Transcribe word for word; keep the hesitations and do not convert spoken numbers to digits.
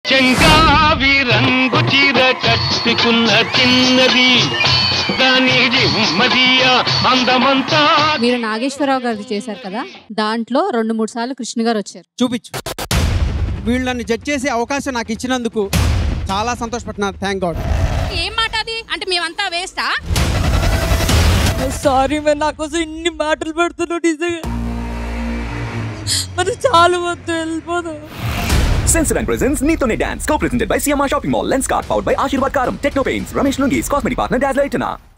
చెంగావి రంగు చీర కట్టుకున్న చిన్నది అందమంతా. మీరు నాగేశ్వరరావు గారిది చేశారు కదా, దాంట్లో రెండు మూడు సార్లు కృష్ణ గారు వచ్చారు. చూపించు. వీళ్ళు నన్ను జడ్జ్ చేసే అవకాశం నాకు ఇచ్చినందుకు చాలా సంతోషపడుతున్నారు. Thank God. ఏం మాట అది అంటే మేమంతా వేస్టా? సారీ మే, నా కోసం ఇన్ని మాటలు పెడుతున్నావు నిజంగా. మరి చాలా వద్దు, వెళ్ళిపోదు. Sensodyne presents Neetone Dance, co-presented by C M R Shopping Mall, Lenskart, powered by Ashirwad Karam, Techno Paints, Ramesh Lungis, Cosmetic Partner Dazzler Itana.